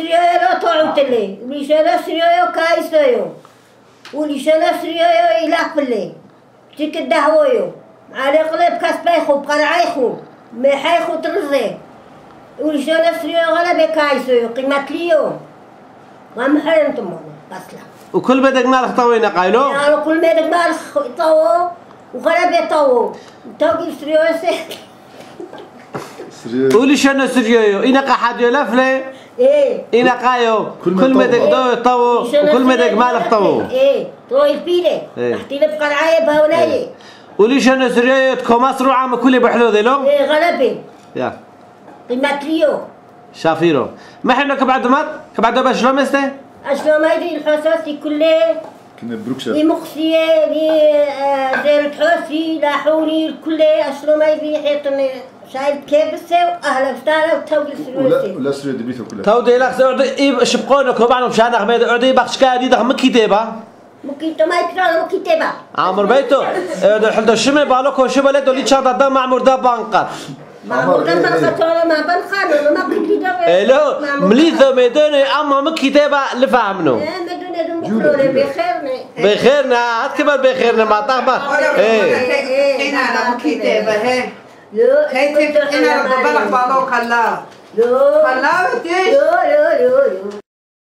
سريايو لا طعوت لي ولي شانا سريايو كايسايو ولي شانا سريايو يلاق لي تيك الدهويو على قلب كاسبايخو بقرعيخو محيخو ترزي ولي شانا سريايو غلا بكايسايو قيمت ليو ما محرمتم بسلا وكل بدك مالك طوينا قايلو؟ يعني كل بدك مالك طوو وغلا بطوو توقي سريايو سيك ولي شانا سريايو إنا قاحد يلفلي ايه إنا قايو كل ما دك دو طو وكل ما دك مالك طو ايه طوي البيلة احتي لي بقرعاية بهوناية ولي شانا سريايو تكوماس رو عام كل بحلو ذيلو ايه غلبي يا قيمت ليو شافيرو ما حنا كبعد مات كبعد باش لو مستي اشلو ما يدري الحساسي كله كنا بروكشة لي مخصية لي زيرة حوسي لاحوني كله اشلو ما يدري حيطني شايف كيف بسه واهلا وسهلا وتوقي سلوسي ولا سرية دبيته كلها تودي لك سعودي إيه شبقونك وبعنا مشان أحمد عودي بخش كادي ده هم كتابة مكيتو ما يكرهوا مكيتبه عمر بيتو ده حلو الشمال بالك وشبه لده اللي شاطر ده معمر ده بانقر معمر ده بنخطوله ما بنخانه ما كنتي ده لا مليثة ميداني أما مكتابة لفهمنه مدونة دم بخيرنا بخيرنا بخيرنا هات كبر بخيرنا ما طابة إيه أنا مكتابة هي لا هي أنا ببلغ بالو خلا لا خلا تيجي لا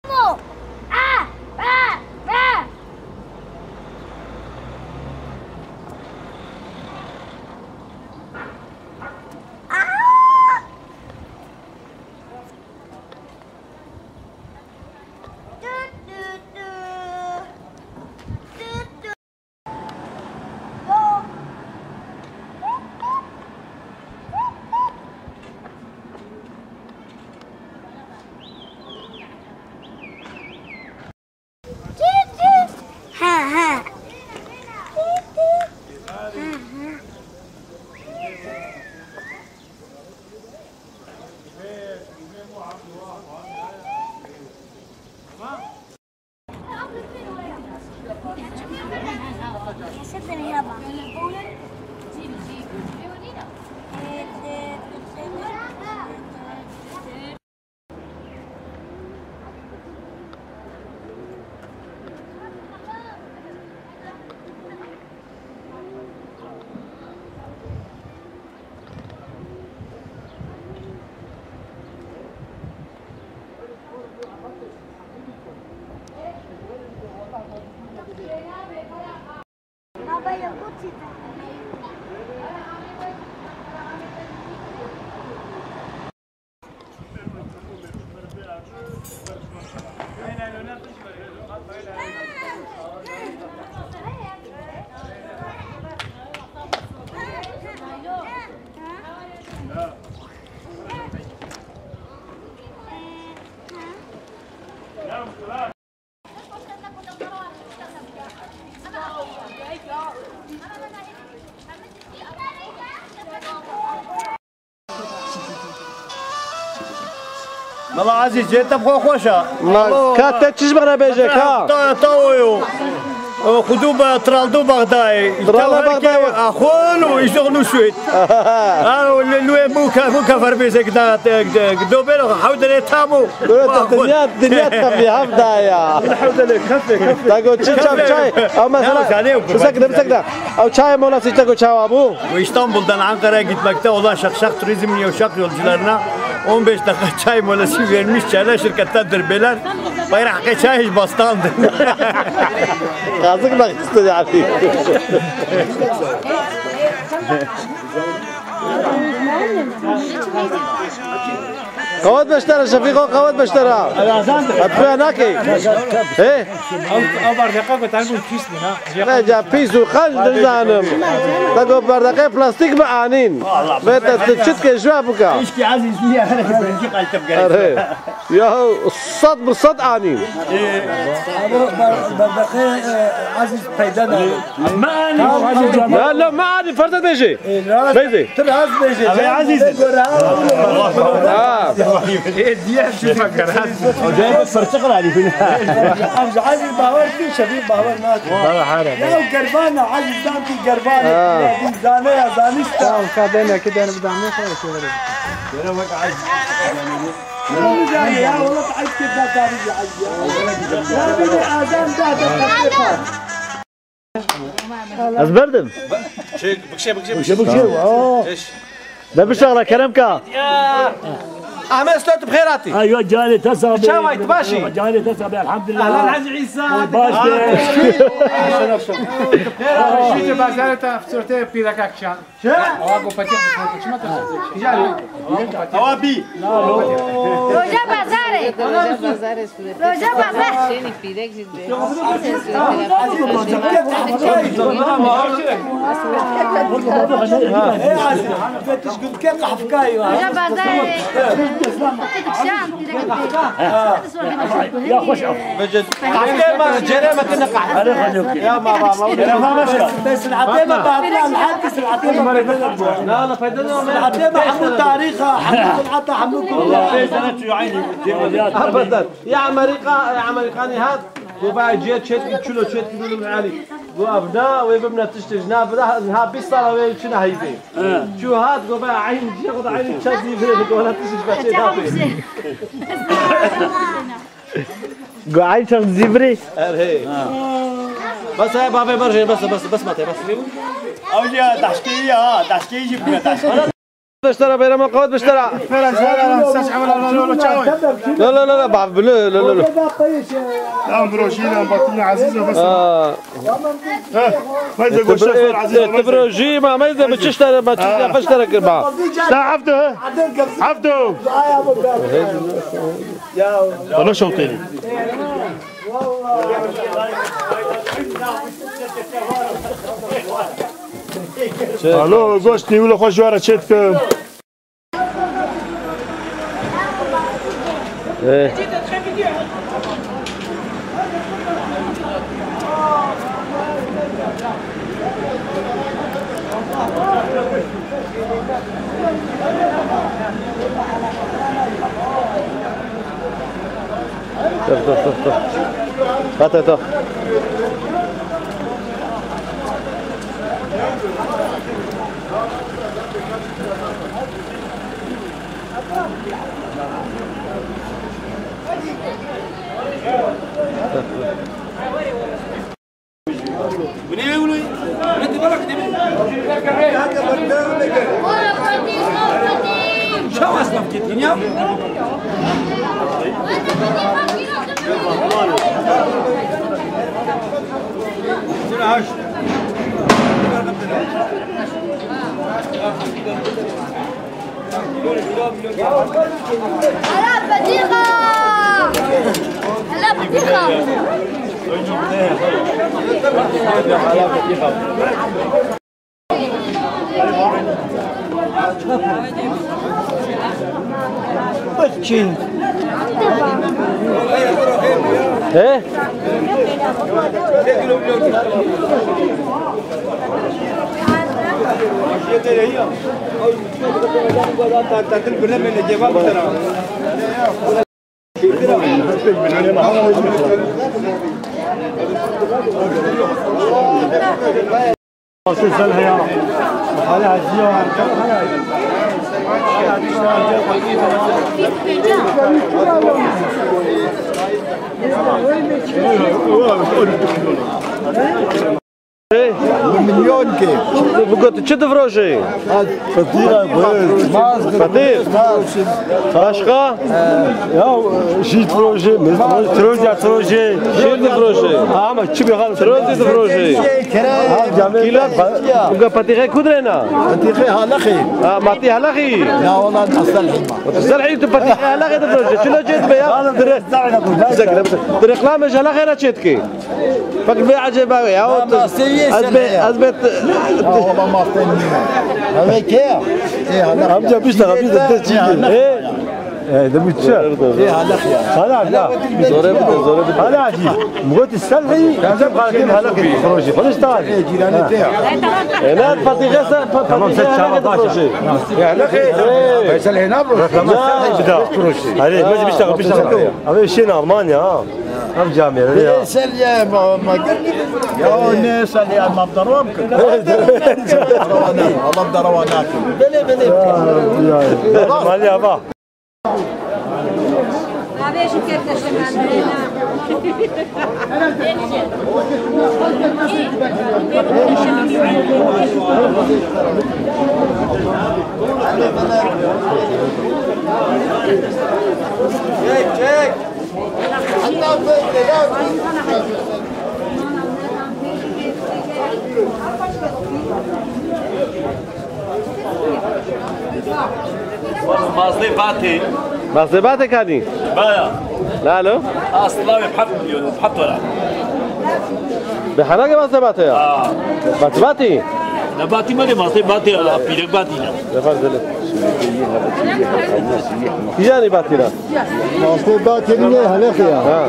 والله عزيز جيت بخو خوشة كات تشبغنا بيجي كا طاويو خدوبة ترالدو بغداي أخون ويشتغلوا شويت أنا اللي مو كفر بيزك دا دوبلو حاول تامو الدنيا تخفي هفدايا الحمد لله كفي تقول شاي أو مثلا مسكنا أو شاي مولا سيتقول شاي أبو وإسطنبول'dan Ankara'ya gitmekte olan şakşak turizmin yavşak yolcularına 15 dakika çay molası vermiş çaylar şirketlerdir beyler bayrak çay hiç bastandı. Kazık nakıstı yani. قوات بشترى شفيقو قوات بشترى أتبع ناكي إيه أو بردقة بتعمل بيس لنا لا جا بيس وخرج درزانم تقول بردقة بلاستيك معانين بيت تشت كجوابك إيش كي عزيز فيها أنا كبرنجي قلت بقريب يا الصد بالصد عانين بردقة عزيز بيدنا ما أنا لا لا ما عادي فرد بيجي بيجي ترى بيجي عزيز دياب شو فكر هذا فرتقل عليه فينا عزيز باور في شبيب باور ناس والله حارة لا وقربانة عزيز دامتي قربانة زانة يا زانيستا كادنا كده أنا بدعمه خير كده أنا ما قاعد يا والله تعبت كذا تاريخ يا عزيز يا بني آدم ده أزبردم بكشي ده بالشغلة كلامك أحمد سلوت بخيراتي ايوه جاني تسابي شاويت باشي جاني تسابي الحمد لله أهلا العز عيسى باشي شو بازارته فطرته بيدك أكشان أواقو فتيح شو ما تفهم أوابي روجا بازاره روجا بازاره شيني بيدك جدا روجا بازاره يا خوش بجد عطيما جريمة كنا قاعد يا ما بس العطيمة بعطيها الحدث العطيمة لا لا فايدنا العطيمة حمود تاريخها حمود العطا حمود كل ابدا يا عمريقاني هاد وبعد جيت شت تشلو شت من علي وابدا ويبنا تشتجنا بدا نها بيصلا وين شنو هيبي شو هاد وبعد عين ياخذ عين تشدي في ولا تشج عين شخص زبري بس هاي بابا برجع بس ما بس أوجي دشكي جبنا دشكي بشترى بين ما قود بشترى لا بعرف لا لا مروشينا بطلنا عزيزة بس ما إذا قول شخص عزيزة تبروجي ما إذا بتشتري ما بشتري كربا عبدو والله شوطيني الو گوشت نیول خوش واره چت که طف بتشين ايه شو سنها يا عليها الزيارة مليون كيف قلت تشد فروشي فطيرة فطير فاشقة شيت فروجي تروجي شيل فروشي ما تشبي خالص تروزي فروشي كيلو بقى فطيخة كودرينا فطيرة هلخي معطيها لخي لا والله تصلحي تصلحي تفطيخة هلخي تفروشي شنو جيت بيا طريق لا مش هلخي راتشيتكي فك بيع عجبا يا أثبت والله ما استنينا هذا كيف ايه هلا هم جاب يشتغل بيزا ايه ده بتشاف ايه هلا هلا لا زوري هلا عجيب مقولت السلحي لازم قاعدين هلا كده فروجي خلص تعال ايه جيراني تاعه هنا الفطيخة فروشي يعني فيصل هنا السلحي بدا فروجي عليه ما بيشتغل هذا شيء ألمانيا هم جامعة فيصل يا ما يا الناس اللي ما بدروهم والله بدروا ناكل بلي مالي أبا مصيباتي كاني لا لا اصلا بحط ولا بحراقي مصيباتي يا مصيباتي نباتي مالي مصيباتي بيرك باتي لا فرزلة يعني باتينا مصيباتي مني هلخ يا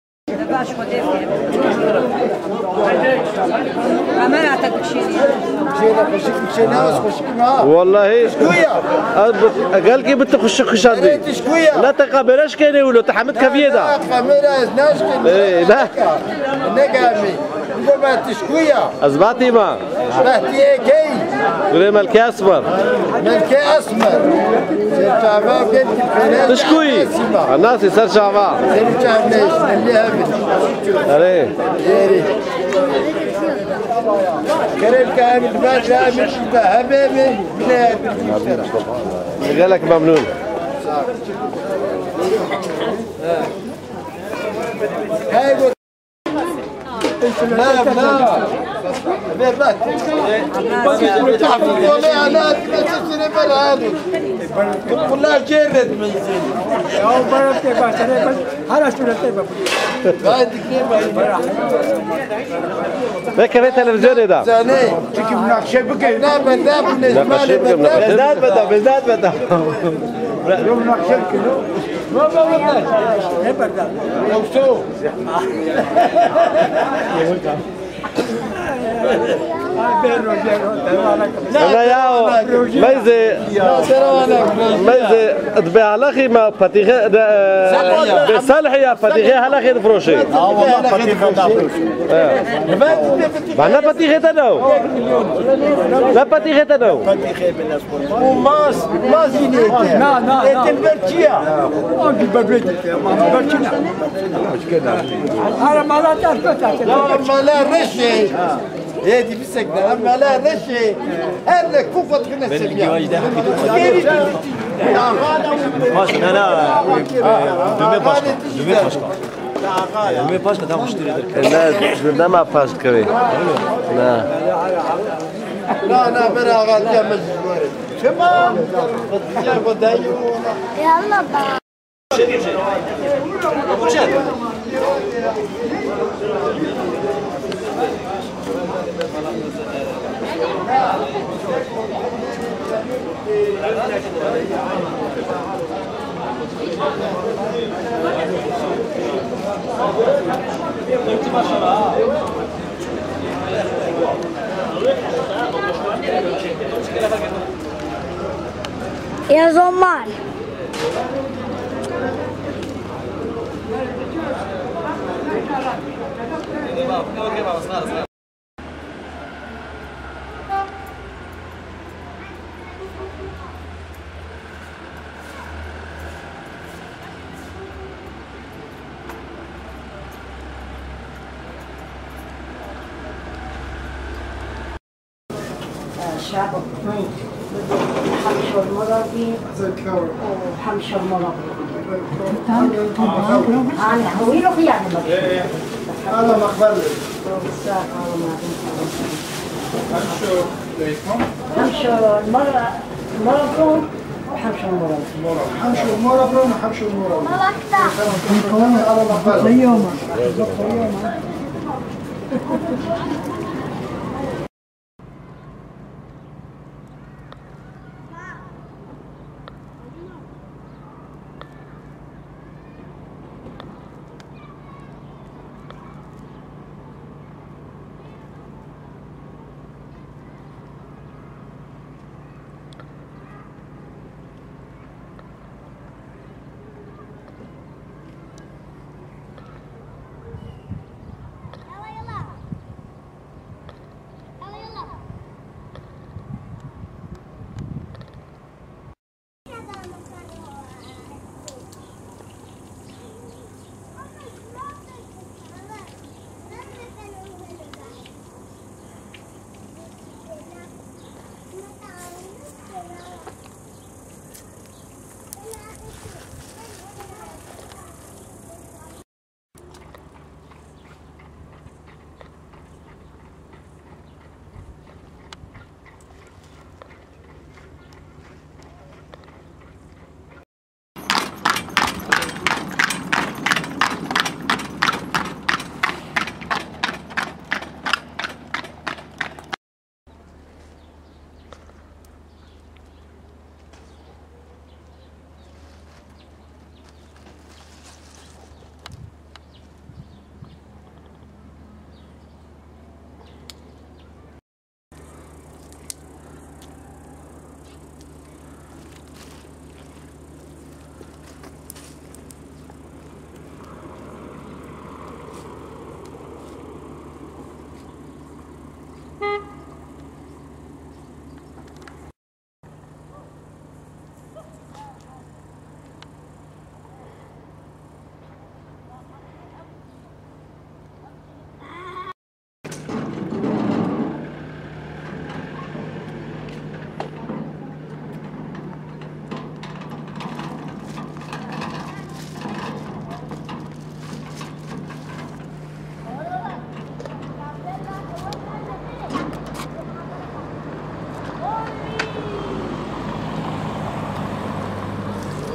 والله قال كي بتخش خشادي لا تقابلش كاني ولا تحمد كفيه ده كاميرا ازناش ايه لا نقامي ما تشكويا ازباتي ما بهتي كي قولي ملكي اسمر ملكي اسمر سرچاوا بنت فلان تشكوي الناس يسر شعبا سرچاوا ليش اللي هبل عليه كريم كان الباش مش بهبابي قال لك ممنون هاي لا بيبات والله انا تسني برهاني كلها جرد من زين او برات کے پاس ہے بس ہر اسٹوڈنٹ ہے بعد كده هيك في تلفزيون ده زاني تجي مناقشه بكي لا بدا بالنسبه بدا يوم مناقشه كده ما بدا لو شو لا يا ميزة تبيع لخي ما فتيخة بصالح يا فتيخة هلخي الفروشي والله فتيخة دافروشي معنا فتيخة تنو لا فتيخة تنو فتيخة بالنسبة وماس ينيته نا البرتيا ما برچنا مش كده انا ما لا تعرف اما لا رشي هذه بسكنة اما لا رشي هلا كوفة كنا السبيع انا دومي باشا ده مشتري لا ما فاش كوي لا برا غادي مجبور شما يا بدايو يلا بقى يا زمان الشعب حمش المرضي وحمش المرضي أنا هوي له خيانة انا مقبل حمش المرض وحمش المرض حمش المرة وحمش المرة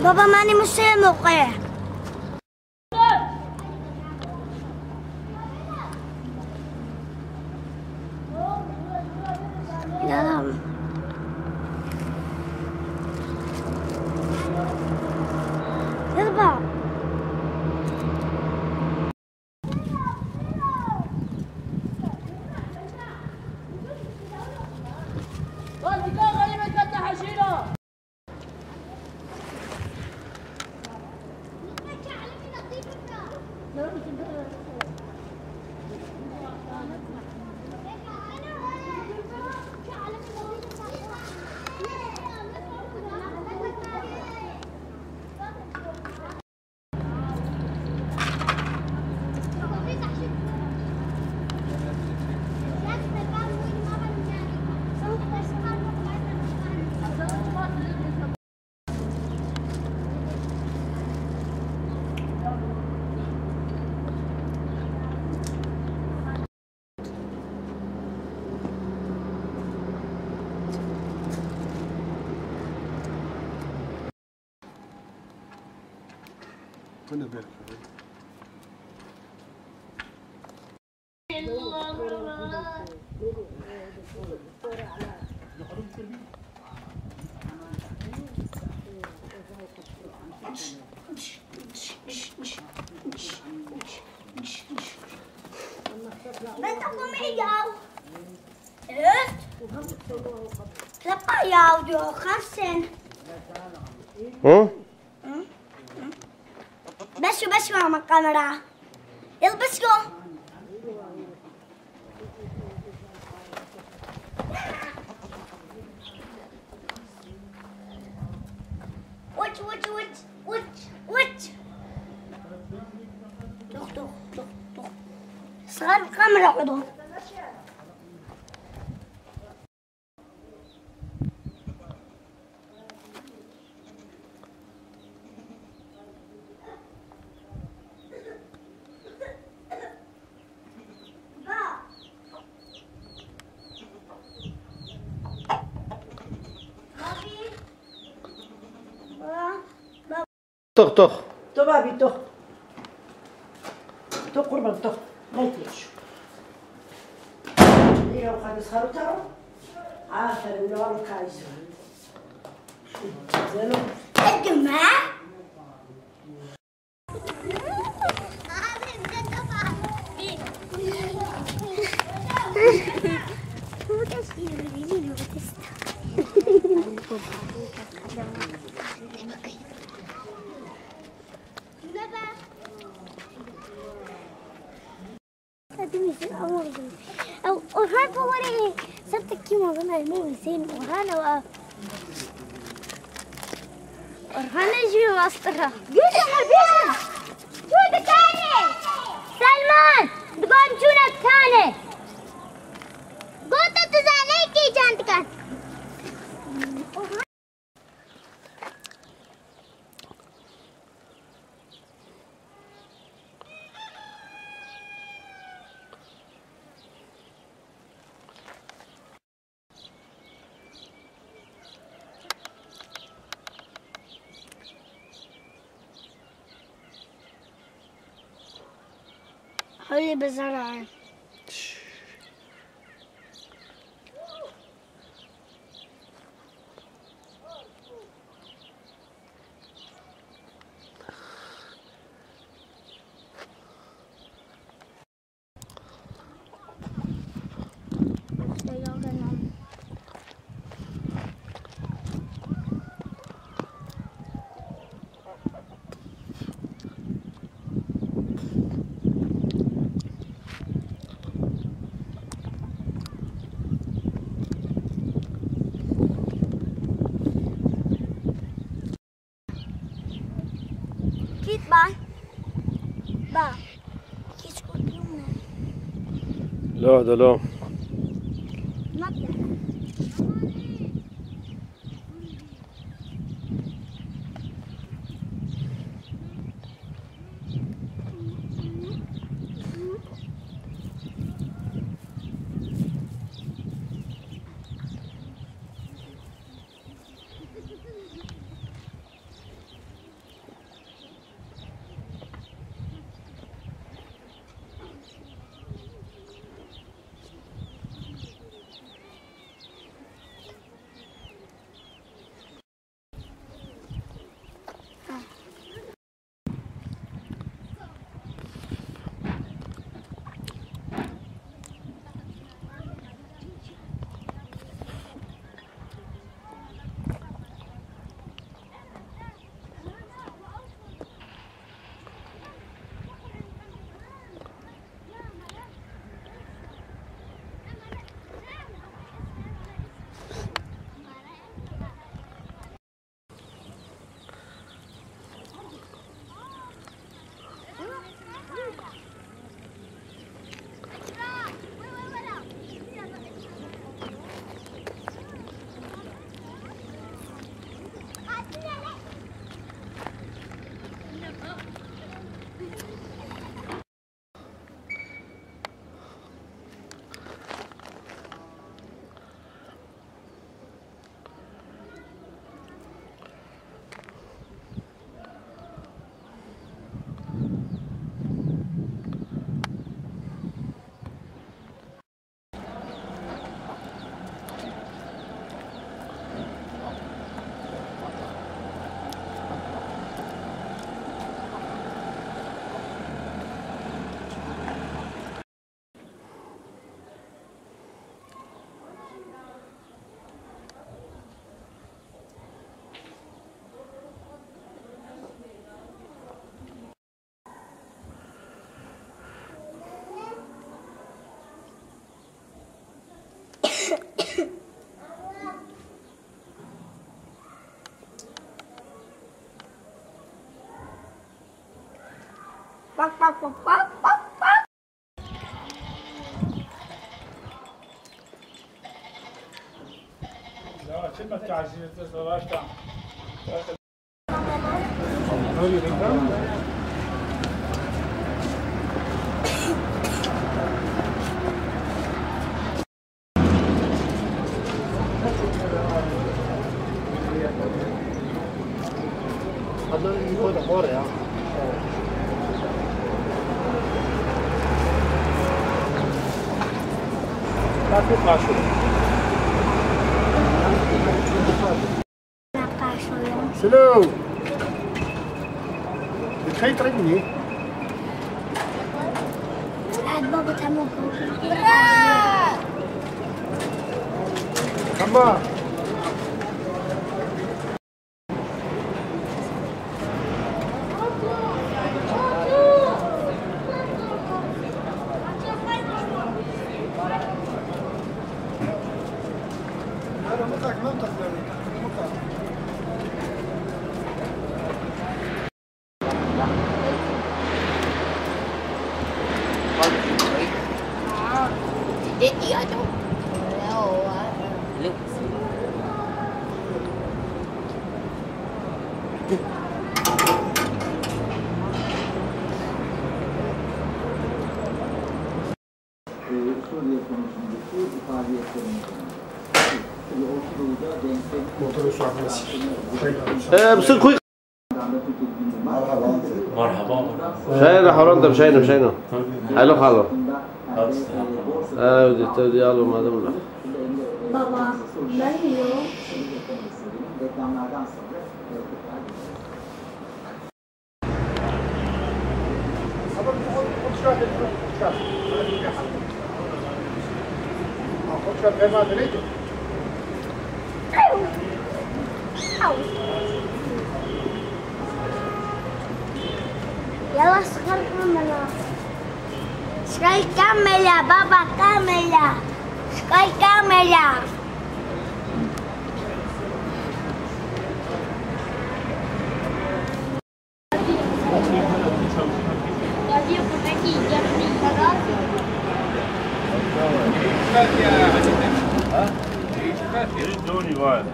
بابا ماني مش موقع. لا يربع. Lepas ya udah kasen. بس مع الكاميرا. يلا بس جو. وش دخ صار الكاميرا عضو. طخ تو بابي تو قربان تو لا يتيش ليه وخلص خلطه عافر النار كايزو زلو الجماعة وهاي بوري صرت كيما بنا المو زين وهانا يجي واسطرها جوز حبيبنا شو دكاني سلمان تقوم شو دكاني قلت تزعلي كي جانتك حولي بزرعة با كيس كوبيونا لا ده لا باك باك باك باك باك باك. شنو؟ بتخيل ترجمني؟ عاد بابا تعمل أما بصير كويس. مرحبا. مشينا حورنا مشينا. حلو حلو. ودي يلا ما دمنا. بابا مايو. يلا اشتغل كاملة. اشتغل كاملة بابا كاملة. اشتغل كاملة. دوني واحد.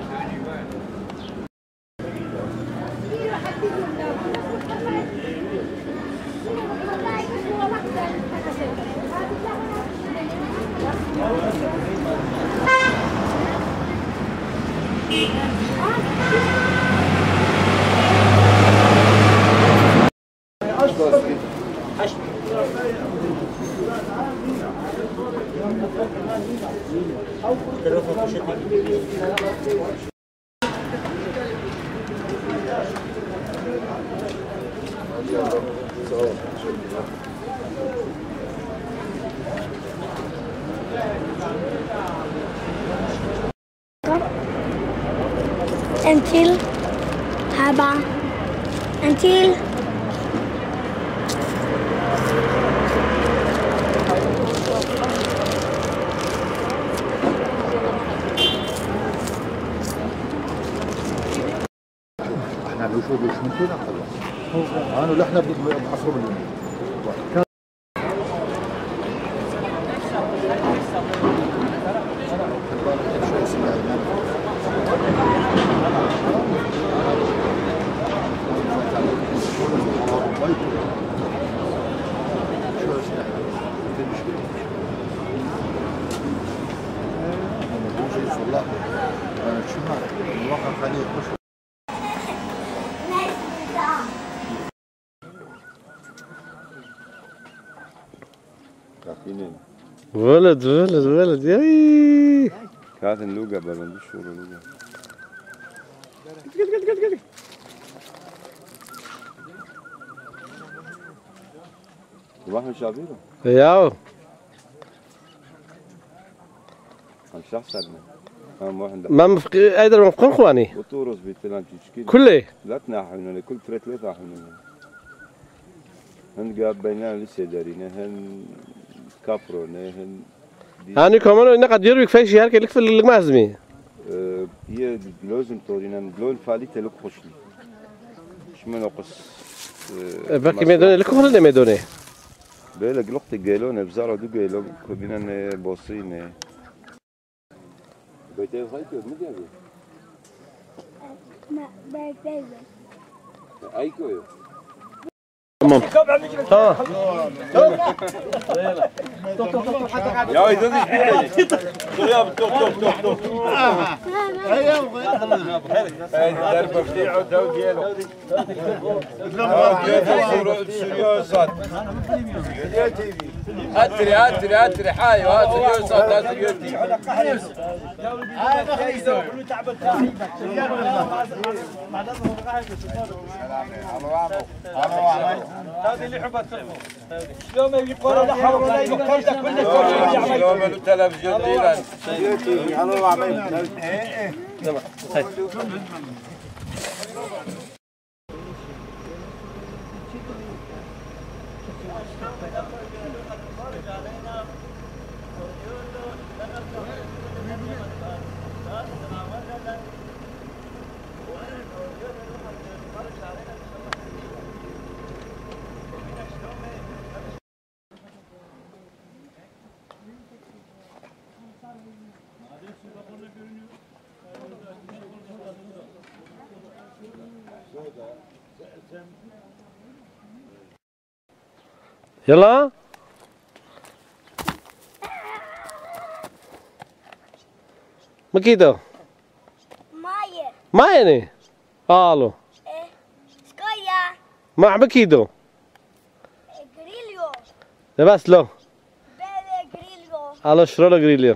Until haba until احنا نشوف شو كنا خلاص انا اللي احنا بعصر باليوم ولد ولد ولد ياي كانت اللوجا بقى ما عنديش شغل لوجا واحد شعبيرو ياو عن شخص عندنا ما مفقي قادر مفقن خواني وطورس بيتلان تشكيل كله لا تناحنا كل فريت لا تناحنا هن جاب بيننا لسه دارينا هن كابرونا هن هاني كمان إنك قد يروي كفاية شيء هركي لك في المعزمي هي لازم تورينا لون فالي تلوك خوشلي شو ما نقص باقي ميدوني لك ولا ميدوني؟ بيلا قلقت جيلون بزارة دو جيلون كبينا بوصين بيتي خايتو مديابي ما بيبي ايكو تمام يا ايدو دي يا توك هاي الدرب بتاعه دو ديالو سوريا صاد هاتري حاي هاتري صاد هاتري يوتي هذه اللي حبت شلون ما يقولوا لا حول ولا قوه الا بالله شلون من التلفزيون ديلان يلا مكيدو مايه ما يعني الو سكايا مع مكيدو جريليو بس لو بيبي جريليو الو شرولو جريليو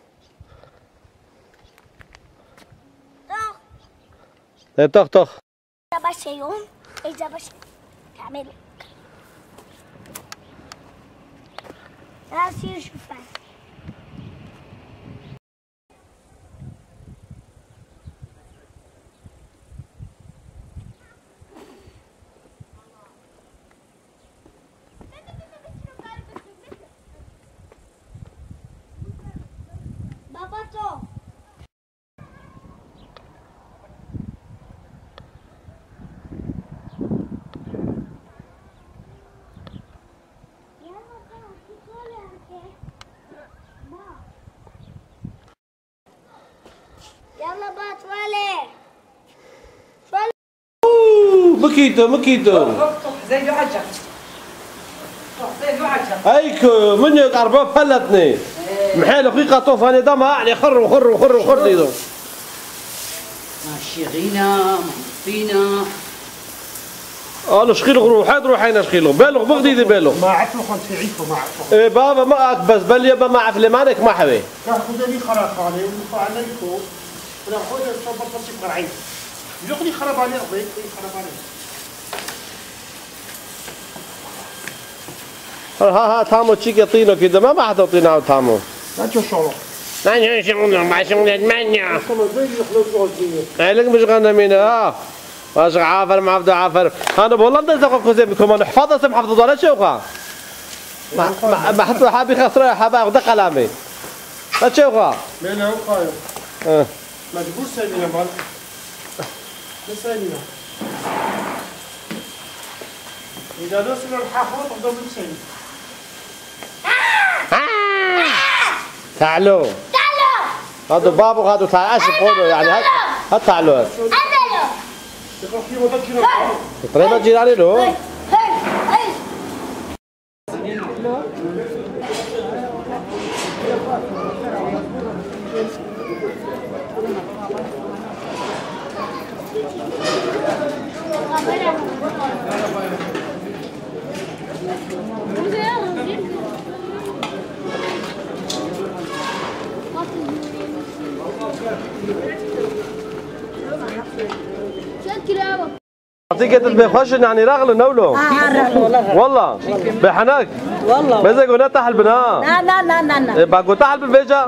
طخ طخ إذا بس يوم إذا بس تعمل راسي شوفها بابا تو يلا بطولة مكيدو زي حجة زي حجة ايكو من يقرب فلتني محل دقيقة طوف انا دمها يعني خر ليدو ماشي غينا فينا قالوا شخيلو روحين شخيلو بالغ بغديدي بالغ ما عرفوا خلص يعيشوا ما عرفوا إيه بابا ما بس بل يبا ما عرف لمانك ما حبي تاخذ لي خرق عليه ونفع عليكم وناخذ الصبر تصيب قرعين يقني خرب عليه أرضي خرب عليه ها تامو تشيك يطينو كده ما حد يطينو تامو لا تشعروا ما شغل ما شغل مانيا خلص زي يخلصوا الدنيا عليك مش غنى مين واش عافر ما عبد عافر انا بولندا زقوا زي كمان حفظه سم حفظه ولا شوخه ما حتى حابي خسره حابا اخذ قلمي لا شوخه لا هو قايم مجبور سامينا مال سامينا إذا نصل الحافظ تقدر تسامي تعالوا هذا بابو هذا تعال ايش بقولوا يعني هات تعالوا تقريبا جيراني له عطيك بخش يعني رغل نولو والله بحناك والله بس قلنا تحل بنا لا باكو تحل بالبيجا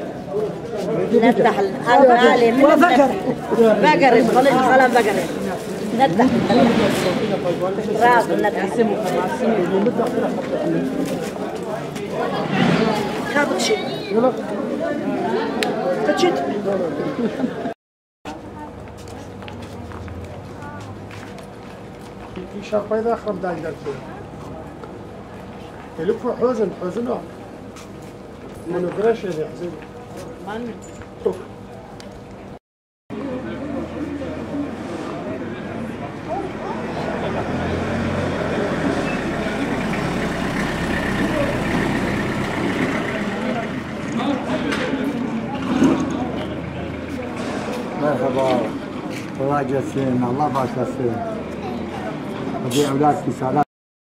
نتحل انا عالي بقر خلاص بقر نتحل راس نتحل هذا شيء تجد شرطة إذا أخرب داج دلتين يلفوا حزنه منو قرش اللي يحزن من مرحبا الله يجزينا الله يبارك ودي اولادك سلام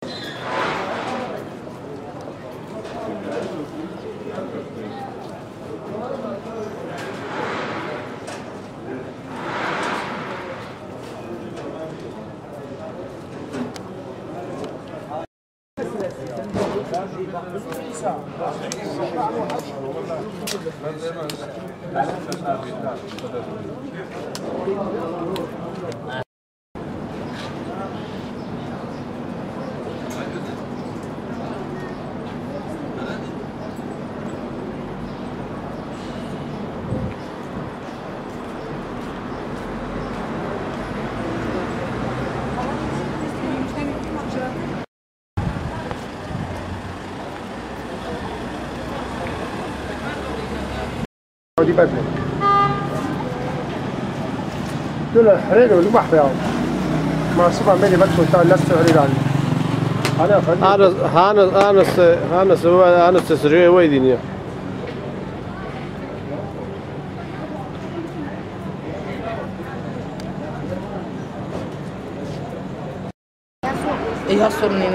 دي بدله دول الحرير والمح فيهم ما سبع ملي بدخل تاع الناس تعريض أنا تسريع ويديني إيه هالصورنين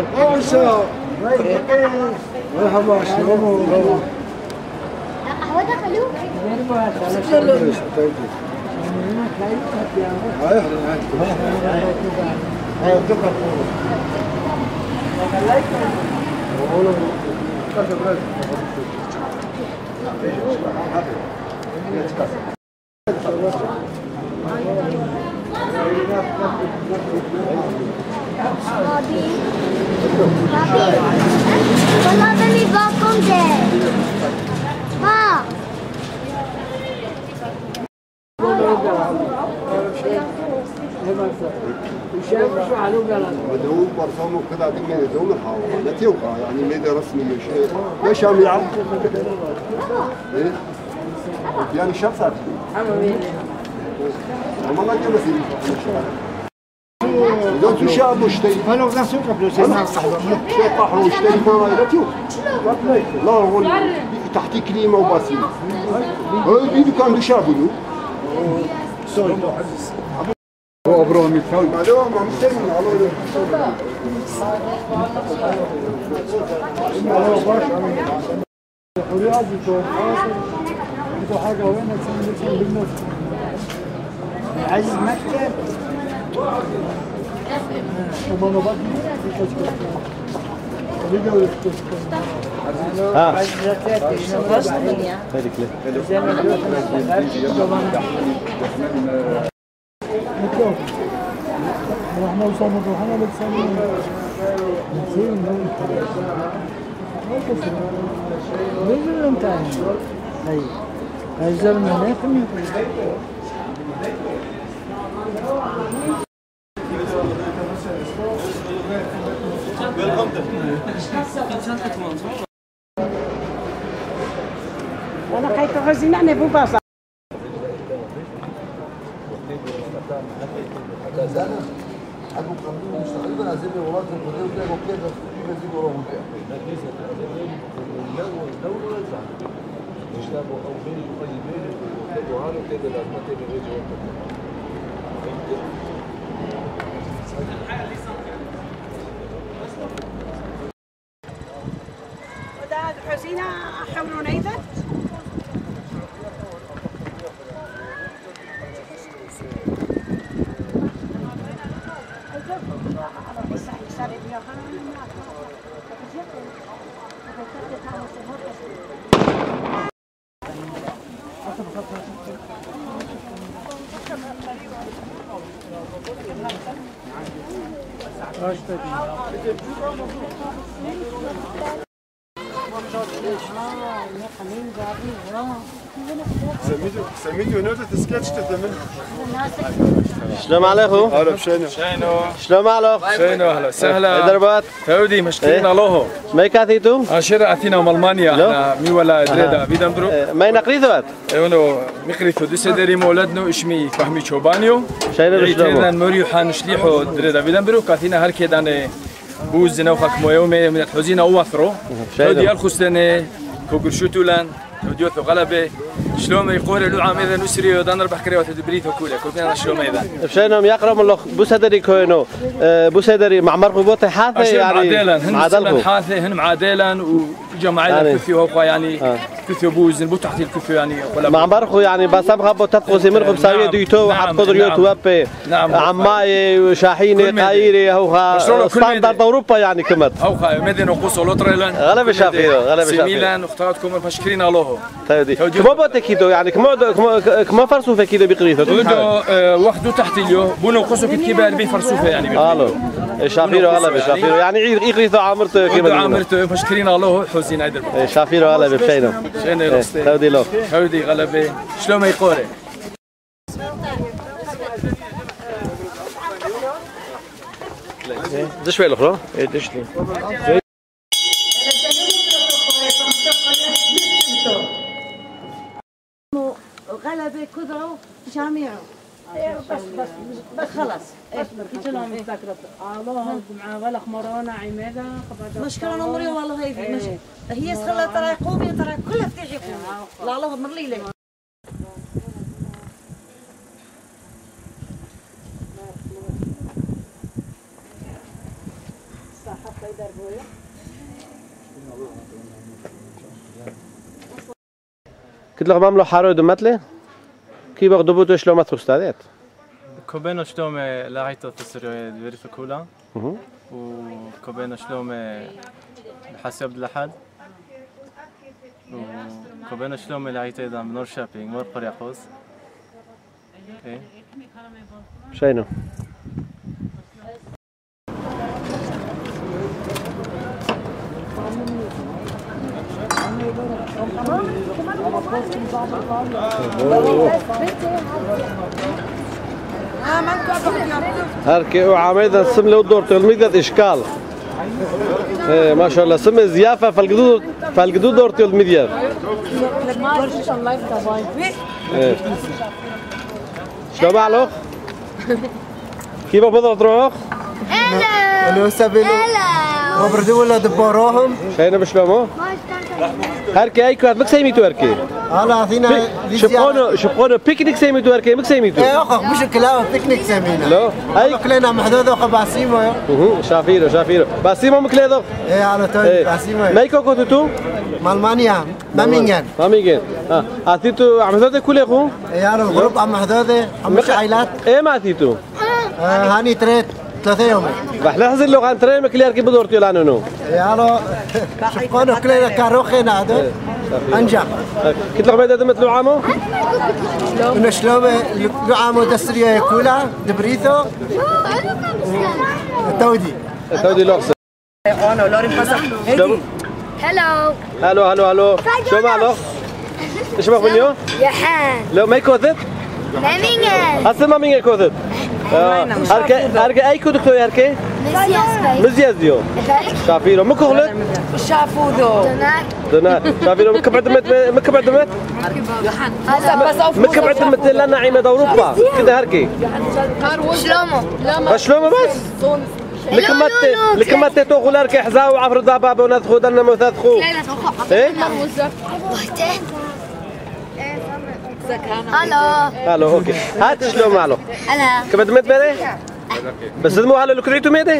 مرحبا شلونكم؟ قهوتك حلو؟ والله بني باكم ده ها مدعو برسامه كده دي من دون الحاوة لا توقع يعني ميدا رسمي شيء ليش عم يعرف ايه يعني الشمس عارف والله ما جاب سيدي لو تشاب وشتي انا وذا سوق قبل سنه شيء طاحوا وشتي ما لا توقع لا هو تحتي كلمه وباسين هاي دي كان شابوا سوري هو ابراهيم يتسوي بعدهم عم يستلموا على حاجه وين تسوي بالنص عايز مكتب وماما بدي احنا وصلنا روحنا بتسلم ليه انت هاي الزلمه هناك أنا خايفة غزين أنا بو باصا حقوا قانون مش تقريبا عايزين الولايات المتحده وكده وكده عايزين وراهم كده يشتغلوا او بين الطيبين وهذا كده لازمتين الرجل وده حسينة حولوا نيثت سميتو هنا تسكتش تتمن. شلون عليكم؟ هلا بشينو. شلون عليك؟ شينو اهلا وسهلا. دربات؟ تودي مشكلنا له. ما كاثيتو؟ اشير اتينا من المانيا احنا مي ولا دريدا بيدم درو. ما نقريثوات؟ ايونو مقريثو دسدري مولدنا اشمي فهمي شوبانيو. شايل بشلون؟ اذا مريو حان شليحو دريدا بيدم درو كاتينا هركيدان بوز نوخك مويومي من الحزينه اوثرو. تودي الخستنه كوغرشوتولان وديوثو غلبه شلون يقول له عام اذا نسري ودان ربح كريوت بريثو كولا كلنا شلون اذا بشينهم يقرم الله بوسدري كوينو بوسدري معمر قبوط حاثه يعني معدلهم حاثه هن معدلا وجماعه الكثيو هو يعني كثيو بوز بو تحت الكثيو يعني معمر يعني بسام خبو تدخل سمر بساويه ديتو حق قدريوت واب عماي وشاحيني قايري هو ستاندرد اوروبا يعني كمت هو مدينه قوس لوتريلان غلب شافيرو غلب شافيرو ميلان اختارتكم مشكرين الله كما بوت كيدو يعني كما فرسوفه كيدو بقريثه واخدو تحت اليو بونو قصو كبار بي فرسوفه يعني الو شافيرو غلب شافيرو يعني يقريثو عمرته كيما عمرته مشكرين الله حسين عيد شافيرو غلب بشينو تودي لو تودي غلبه شلون ما يقول دش وين الاخرى؟ دش لي غلبة كذا جامعه بس خلاص ايش قلت لهم يذكروا الله مع ولا خمرانه عماده مشكله عمري والله هي سخله ترى قومي ترى كلها بتيجي لا الله مرليله كنت لهم عملوا حارة دمتلي كيف ياخذوا بوتو شلون ما تخستادات كوبينو شلوم لاعيتو تسري ديريتو كولا وكوبينو شلوم حسب لحد وكوبينو شلوم لاعيتو اذا نور شابينج مور قريقوس اوكي شاينو هركي وعميدا سم له دور تلميذة إشكال إيه ما شاء الله سم زيافة فالقدود دور تلميذة إيه شلون معلوخ؟ كيف بضع تروح؟ هلا سبيلو وبردوا ولا دبروهم شاينا بشلومو؟ هركي ايكو هاد مكسيميتو هركي هلا اثينا شبقونو بيكنيك سيميتو هركي مكسيميتو ايه اخو مش كلاو بيكنيك سمينا لو اي كلنا محدود اخو باسيمو شافيرو باسيمو مكليدو ايه على توي باسيمو مايكو كوتو مالمانيا مامينجان اعطيتو عمدوده كل اخو ايه على جروب عم محدوده مش عائلات ايه ما اعطيتو هاني تريت 3 يوم راح نحزن لو عن تري مكليار كي بدورتي لانو يا شقونو كلنا كاروخين هذا انجح كنت لهم هذا مثل عامو شلون لو عامو دسريا كولا دبريثو تودي لوكس انا لوري فصح هلو شو معلوخ ايش بك بنيو يا حان لو ما يكوثت مامينجا هسه مامينجا كوثت هركي اي كودكتو هركي مزياز ديو شافيرو مكغلت شافودو دنا شافيرو مكبر دمت مكبر دمت لنا عيمة اوروبا كده هركي شلومو بس لكمت تاخذ هركي حزاو وعفر ضباب ونذخو دنا مثاثخو ايه هلو اوكي هات شلون معلو انا كيف دمت بيني بس دمو هلا لكريتو ميدي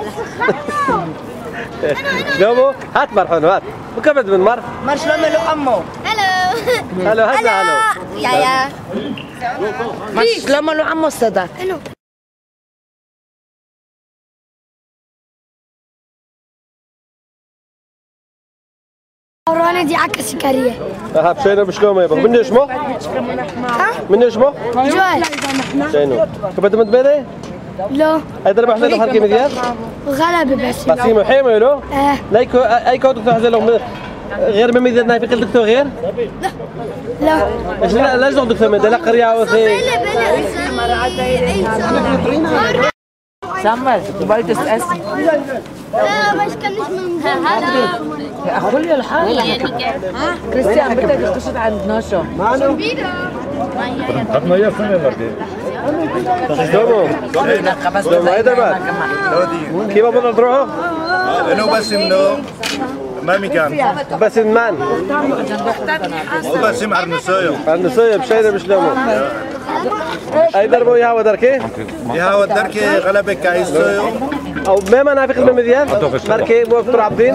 شلون هات مرحون هات وكيف دمت مر شلون له عمو هلو هلا هلو يا مر شلون له عمو السادات ورانا دي عكا سكرية هاب شينو بشلومه يبا من اسمه؟ من اسمه؟ جوال شينو كيف دمت بيني؟ لا هيدا ربحنا له هركي مديار؟ غلبة بس باسيمو حيمو له؟ لايكو اي كود تحزل لهم غير ما ميدان نايف قلت دكتور غير؟ لا ايش لا زغ دكتور ميدان لا قريه وثي سامر تبغى تسألني لا مش كنش من أخلي الحالة كريستيان بدك تقصد عند ناشا معنا قد يا فين مرتين شلون هيدا بعد كيف بدنا نروحوا انا بس منو ما مكان بس من وبس مع النسايا بشينا بشلونه اي دربو يا هوا دركي غلبك كايستو او ما نافق المديان مركي موفر عبدين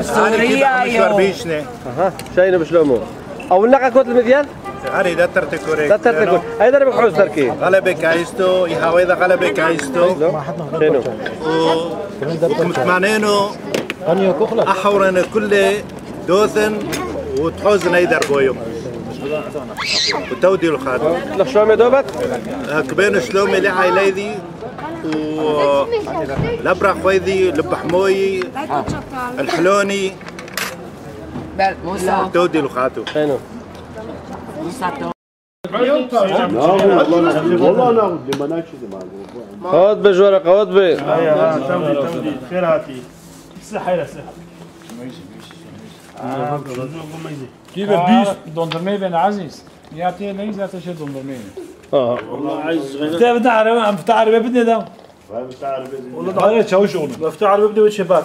اها شينا بشلونه او نلقى كوت المديان هاري ده ترتكوري اي دربك حوس دركي غلبك كايستو يا هوا اذا غلبك كايستو شنو ومتمعنينو احورنا كل دوثن وتحوزن ايدر بويوم وتودي الخادم لا شلومي دوبت كبين شلومي اللي عايليدي و لبرا خويدي لبحموي الحلوني تودي الخاتو شنو والله ناخذ لما ناكل خذ بجورك خذ بي تمدي خير هاتي صحة يا صحة كيف بيس دندرمي بن عزيز يعطي ليس لا تشد دندرمي والله عايز غير انت بتعرف عم بتعرف ابني ده والله عليه تشوي شغل بفتح ببدي وشبات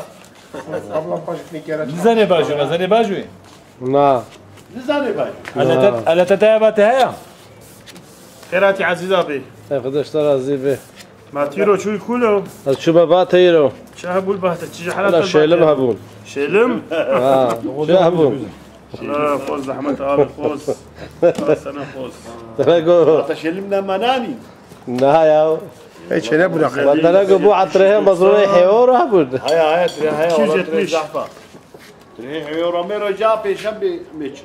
زني باجو نعم زاني باي الا تتابعت هيا خيراتي عزيزة بي قداش ترى زيبه ما تيرو شو يقولوا شو ما تيرو شهبول بهتا تيجي حالات لا شيلم هبون شيلم شهبون لا فوز زحمة آل فوز سنة فوز تلاقوا شيلمنا مناني نهاية ايش انا ابو اخي تلاقوا بو عطره مزروي حيور هبون هيا هيا شو جت ليش تريح يورو ميرو جابي شبي ميتشن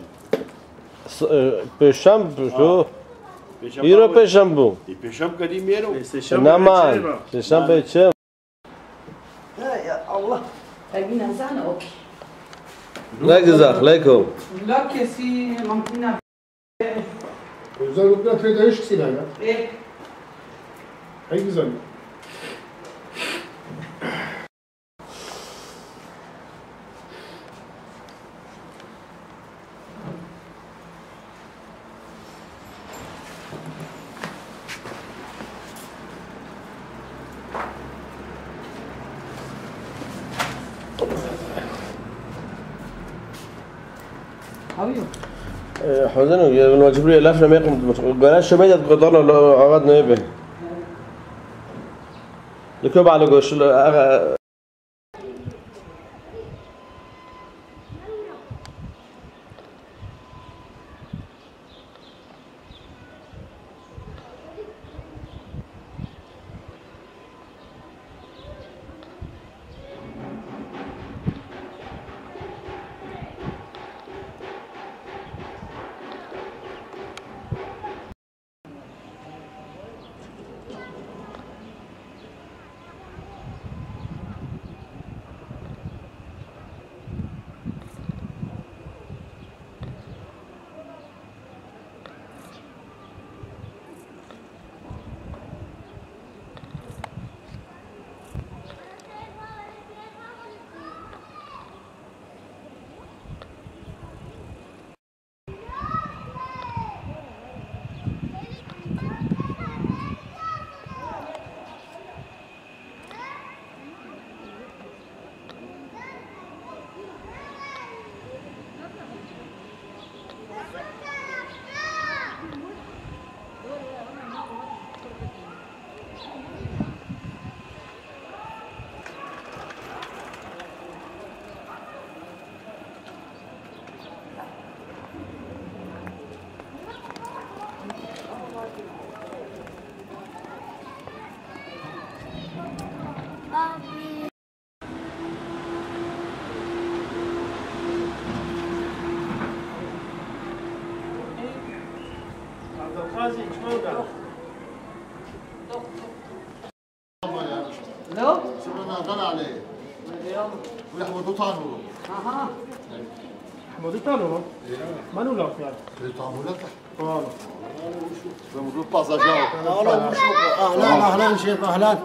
بشامب شو يرو بشامبو بشام قديم يرو نعم بشامب بشام يا الله هيجينا زعنا اوكي لا جزاك ليكم لا كسي ممكن إذا قلت لك ايش كسي هذا؟ ايه هي جزاك حزن الواجب لي لاف لما يقوم قناش شميدة قدرنا لو عقدنا يبه لكوب على قوش لا سمعنا غنى عليه ويحمدوا طانه اها موضوع تانو ما نقول يعني اهلا شيخ اهلا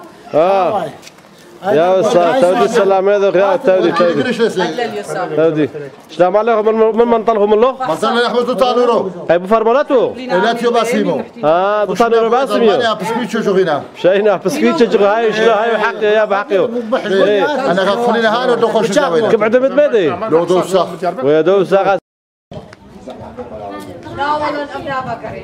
يا استاذ تودي السلام عليكم يا تودي تودي السلام عليكم من منطلهم الله مثلا احمد طانورو هاي بفرمولاتو اولاتيو باسيمو بطانورو باسيمو انا بسكويت شجوغينا شاينا بسكويت شجوغ هاي شلو هاي حقي يا بحقيو انا غفلنا هانو دخل شجوغينا كيف عدم بدي لو دوسا ويا دوسا لا والله الأبناء بكرين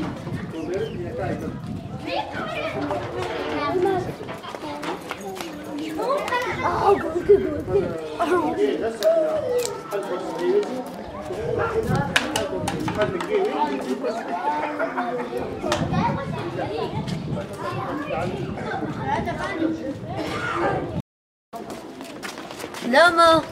لما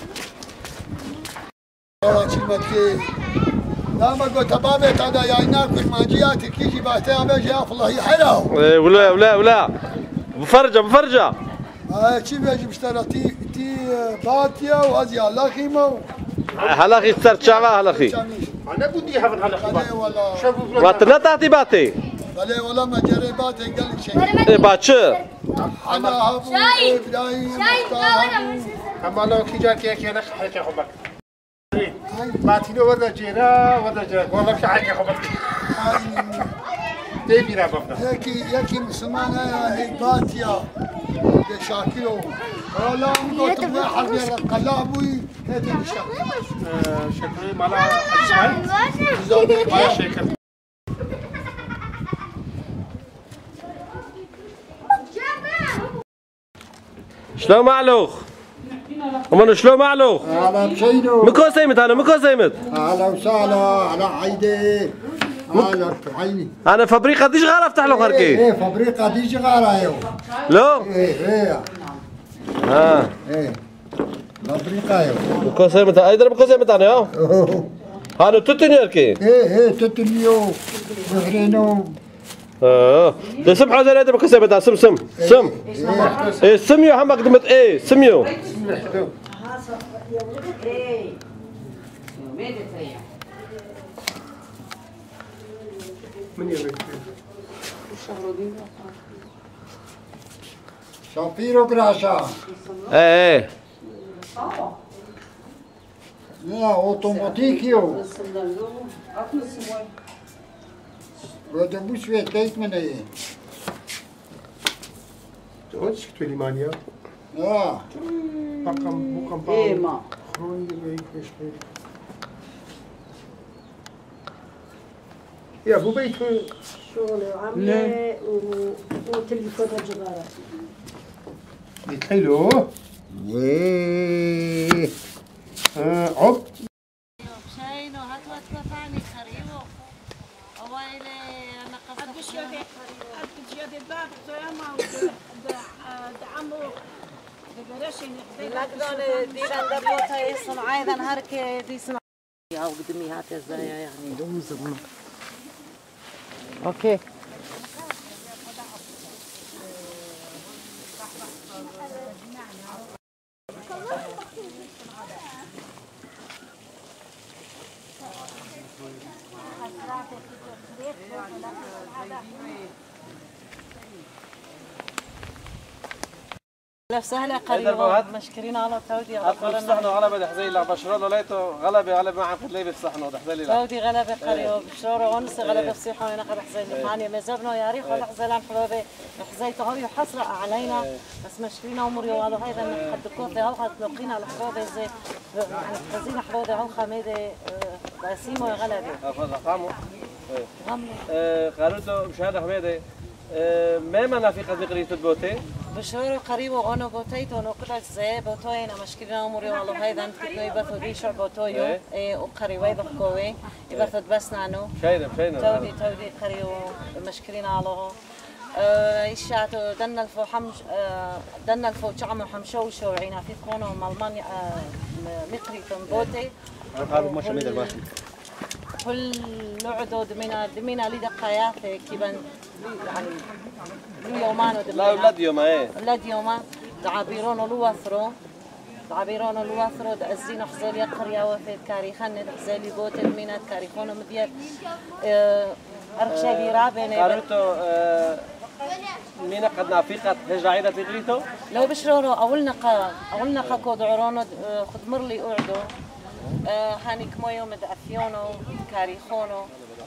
لما قلت بابت انا يايناك الماجيات كيجي بعتها بيجي الله يحلو ولا بفرجه شي بيجي بشترى تي باتيا وهذه على خيمه هلاخي صرت شعبه هلاخي انا بدي حفظ هلاخي واتنا تحتي باتي قال والله ما جري باتي قال لي شيء ايه باتشر انا ابو ابراهيم اما لو كي جاك يا انا حكي خبك باتينو ودا جيرا والله مش حكي خبك تبي رابطنا ياكي مسلمانه هي باتيا بشاكلو والله قلت واحد من القلابوي هذا شكلي مالا حجمه شكل شلون معلوخ؟ أمانو شلون معلوخ؟ على مشينو مكو سيمت أنا مكو سيمت على وسهلا على عيدي على عيني أنا فابريقة ديش غارة أفتح له خركي إيه فابريقة ديش غارة يو لو؟ إيه إيه فابريقة يو مكو سيمت أيضا مكو سيمت أنا يو هانو تتنيركي إيه تتنيو بحرينو ده سم حوزة هذا مكو سيمت سم إيه سميو هم قدمت إيه سميو من يبي شافيرو براشا إيه لا اوتوماتيكيو وده مش في تيت من ايه تقولش كتولي مانيا بقم ايه ما خروني بيك ايش يا ابو بيت شغلي وعملي وتليفون الجغارة يتحلو ويه عب شاينو هاتوا تفعني خريبو اويلي انا قصدي الجيادة الباب زيما دعمو لكن دي عند بوتا يصنع ايضا هركي دي صنع او قدمي هات الزايا يعني دوز اوكي سهلة قريبة مشكرين على تودي صحنه غلبة حزي لا بشرة ليته غلبة ما عم قد ليبت صحنه دحزي لا تودي غلبة قريبة بشرة ونص غلبة بصيحة ونقد حزي نحاني مزبنا يا ريخ ولا حزلان حلوبة حزي تهوي حسرة علينا بس مشكرين عمري وهذا هيدا حد كوفي هو حد لقينا الحلوبة زي يعني حزينا حلوبة هو خميدة بسيمة غلبة طعمه قالوا مشاهدة حميدة ما منا في قد قريت بوتي بشهر قريب وانا بوتيت وانا قلت زي بوتوي انا مشكلة عمري والله هيدا انت كنت يبثوا دي شعب بوتويو وقريبي بحكوي يبثوا بس نانو شاينا تودي قريب مشكلين على إيشاتو دنا الفو شعم حمشوش وعينا في كونه مالمان مقري بوتي هذا مش ميد الباشا كل لعدو دمينا لي دقايات كيبان يعني يومان لا ولاد يوم ايه ولاد يوما تعابيرون ولو وثرو عبيرون الوافرود الزين حزالي قرية وفيد كاري خند حزالي بوت المينات كاري خونو مدير أرخشي رابين قالتو مينا قد نافقت هجر عيدة تغريتو لو بشرورو أولنا كود عرونو خدمر لي أعدو هاني كمويو مدعفيونو كاري خونو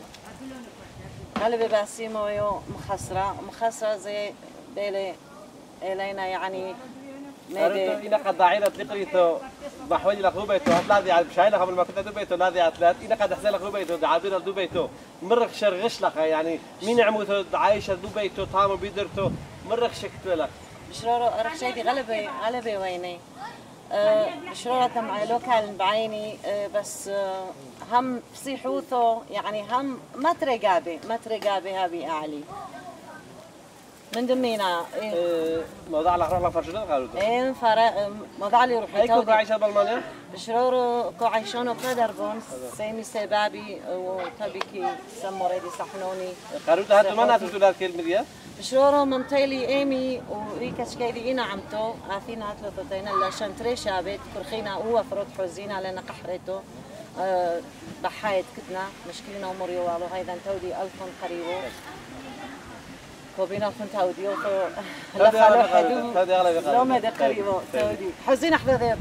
غالبا باسيمو يو مخسرة زي بيلي إلينا يعني قالتو إنا قد عيدة تغريتو بحوالي لخوبيتو هتلاذي على بشايلة قبل ما كنت دوبيتو لاذي على ثلاث إنا قد حزالة خوبيتو دعابينا دوبيتو مرخ شرغش لك يعني مين عموتو عايشة دوبيتو طامو بيدرتو مرخ شكت لك بشرورو أرخشيدي غلبي ويني بشرورة تمعي لوكال بعيني بس هم بصيحوثو يعني هم ما ترقابي هابي أعلي من دمينا موضوع لك روح لفرشدان قالوا ايه موضوع لي روحي هيكو عايشة بالمانيا بشرورو كو عايشونو كدربون سيمي سبابي وطبيكي سموريدي صحنوني قالوا هاتو ما نعرفتو لها الكلمة دي بشرورو منطيلي ايمي وريكاشكيلي انا عمتو اثينا هتلوثتين الا شنتري شابت كرخينا هو فرد حزينا لنا قحرتو بحايت كتنا مشكلنا ومريو والو هيدا تودي ألفون قريبو كوبينا كنت توديو لا خلو حدو لو ما قريبو تودي حزين احنا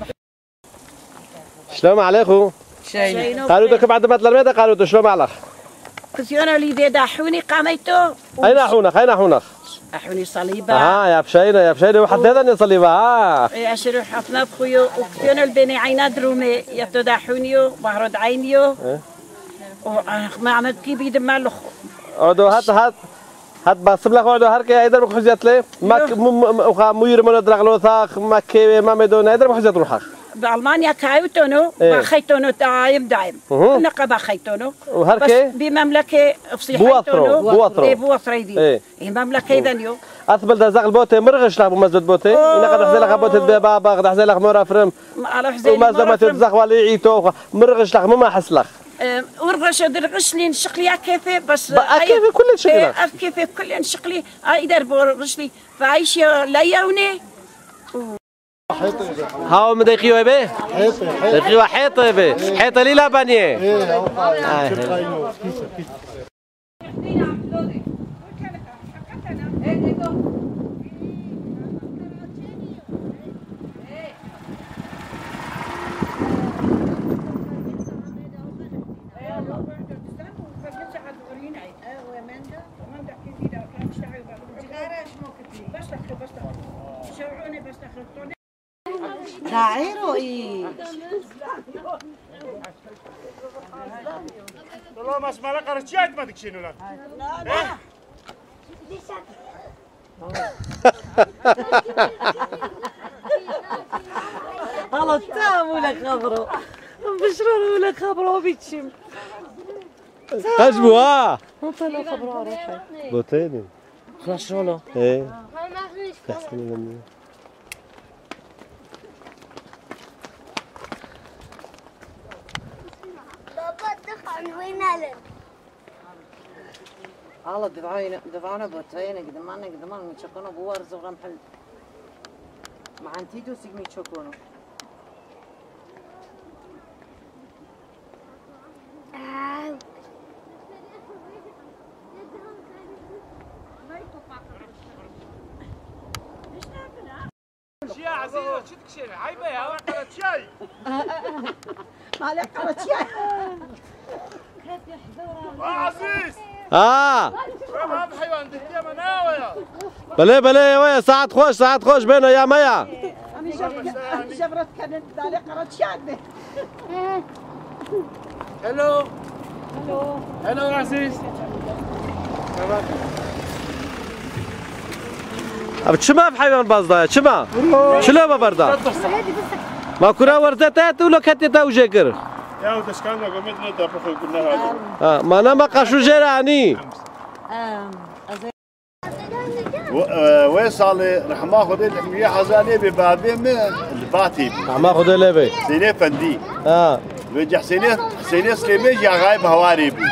شلون عليكم؟ قالوا لك بعد ما تلميذ قالوا شلون عليك؟ كسيونا اللي دي داحوني قاميتو أين أحونك؟ أحوني صليبة يا بشينة وحددني صليبة أشرو حفنا بخيو وكسيونا البني عينا درومي يتداحونيو بهرد عينيو وما عملت كي بيد مالخ عدو هات باسم لك عدو هركي ايدر بخزيات لي مير من درغلو ثاق مكي ما مدون ايدر بخزيات روحك بألمانيا كايوتونو ما خيتونو دايم نقبا خيتونو وهركي بمملكة افصيحيتونو بوثريدي مملكة اذنيو اثبل دا زغل بوتي مرغش لك بمزود بوتي انا قد حزي لك بوتي بابا قد حزي لك مورا فرم وما ما تتزغ ولا يعيتو مرغش لك ما حس لك ورغش درغش لي نشقلي كيفي بس كيفي كل شقلي كيفي كل نشقلي ايدر بورغشلي فعيش لا يوني هاو مدقيو به دقيو حيطه به حيطه لي لا بانيه داعيرو ايه والله ما اسمع لك رجعت ما تكشينوا لك خلاص تام لك خبرو بشروا لك خبرو بيتشم خشبوا طلع خبرو روحي بوتيني خلاص شغله ايه احسن مني الله دفعنا بوتين قدمان نشكونه بوار زغرا محل مع انتيتو سيجمي تشكونه يا عزيز شو تكشيني عيبه يا قرة شاي مالك قرة شاي عزيز هذا حيوان دكتيا مناوية بلي يا ويا ساعة خوش بينا يا ميا أنا جبرت كانت دالي قرة شاي هلو عزيز اب شما بحيوان بازدا شما شلو ببردا ما كنا ورثتات ولا كتتا وجكر يا ودشكان قمتنا دابخ قلنا هذا ما انا ما قاشو جيراني وصل رح ماخذ الحمية حزاني ببابي من الباتي رح ماخذ لبي سيني فندي وجه حسيني سليمي جا غايب هواري بي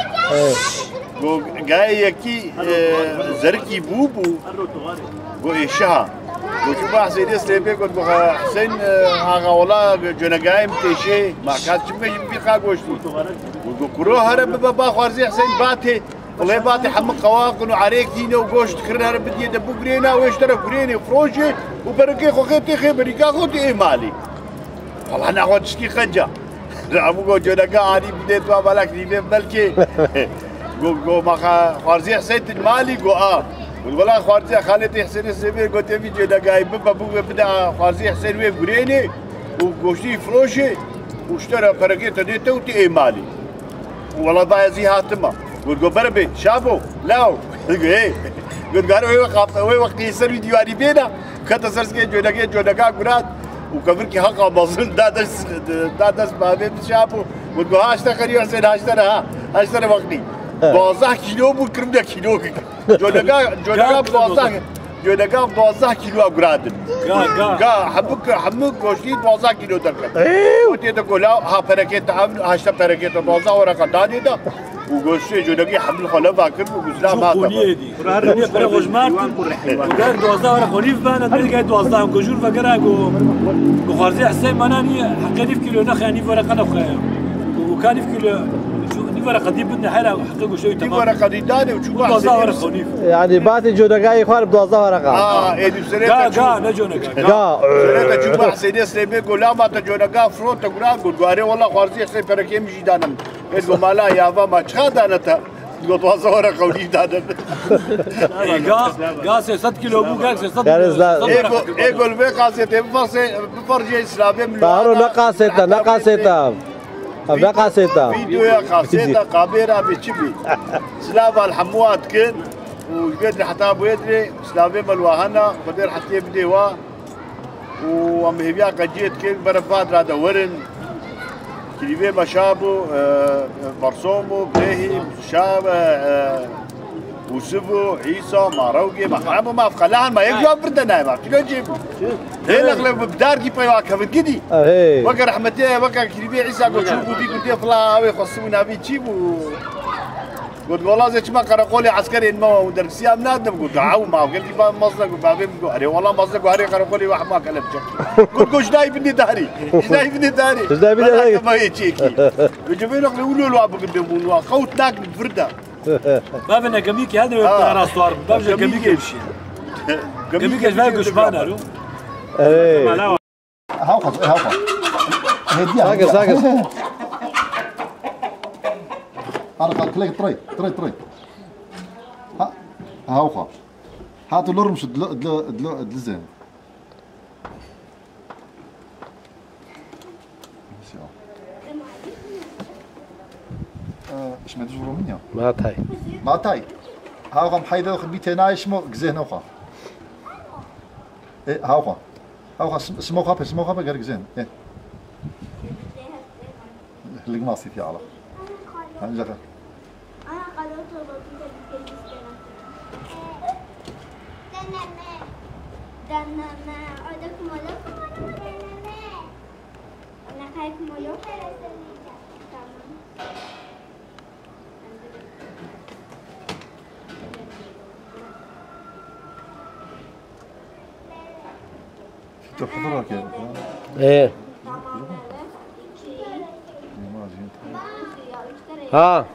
جاي يكي زركي بوبو قو إيشها وشوف حسين يسلم قلت حسين هذا والله جنقايم تيشي ما كان شمش في قاقوش وكروه هرب بابا خوارزي حسين باتي والله باتي حمق قواقن وعريك دينا وقوش تخرن هرب بدي دبو قرينا ويشترى قرينا وفروشي وبركي خو خيتي خي بريكا خو تي مالي والله انا اخذ شكي خجا ابو جنقا عادي بديت بابا لك دي بلكي جو ما خوارزي حسين المالي جو والله خوارزي خالتي حسين السبير قلت في جدا جايب بابو بدا خوارزي حسين ويف قريني وقوشتي فروشي واشترى فرقيته ديته وتي مالي والله بايزي هاتما قلت بربي شابو لاو ايه قلت قالوا وي وقت يصير فيديو بينا كنت سرسكي جدا قرات وكفركي حقا مظن دادس بابي شابو قلت هاشتا خريو حسين هاشتا وقتي 12 كيلو بو كرمدا كيلو جودقا 12 كيلو اقراد حمك وشي 12 كيلو درك وتي تقول ها فركيت عامل هاشتا فركيت 12 ورقه دادي ده وقوشي جودقي حمل خلا باكر وغزلا ما قوليدي راني برغوج مارتن وقال 12 ورقه قوليف بانا دري 12 وجور فقرا جو خارزي حسين مناني حقني في كيلو نخاني ورقه نخا وكان في كيلو ورقه دي بدنا حاله حققوا شويه تمام ورقه دي داني وشوف يعني باتي جودقاي يخوار ب 12 ورقه ايه دي سريتا جا نجونك سريتا تشوف حسين يسلم يقول لا ما تجونقا فروت تقرا قول قاري والله خوارزي حسين فركي مشي دانم يقول مالا يابا ما تشخدانتا قلت 12 ورقه ولي دانم قاس 6 كيلو بو قاس 6 يقول بقاسيته بفرجي اسلامي من طارو نقاسيتا أبدا قاسيتا فيديو يا قاسيتا قابيرا بتشبي سلافا الحموات كن وجبت حتى ابو يدري سلافي ملواهنا بدير حتى بديوا وام هبيا قجيت كن برفات هذا ورن كليبي مشابو برسومو بليهي شاب وسفو عيسى ماروقي محرمو ما فقلان ما يجوا بردنا ما تلو جيبو هي الاغلب بدار كي بايوا كفت كدي وقع رحمتي وقع كليبي عيسى قلت شوفوا دي قلت فلا يخصونا بي تجيبوا قلت والله زي ما قرقولي عسكري ما ودرسي امناد قلت عاو ما قال لي مصدق وبابي اري والله مصدق وهري قرقولي واحد ما كلب جك قلت ايش دايبني داري ايش دايبني داري ايش دايبني داري ما يجيكي بيجيبوا لك يقولوا له ابو قدموا خوت ناك بفرده بابنا جميكي هذا يبقى على صور بابنا جميكي يمشي جميكي ما يقولش معنا له ايه هاوقف ساقس انا قلت لك طري هاوقف هاتوا لرمش دل زين ايش ما تجربوا مني ما تاي هاوقف حيدا خبيتي نايش مو زين هاوقف ايه هاوقف اسمه خاب قال زين ايه اللي ماسي في على هنجرب تحضرك يا ايه ها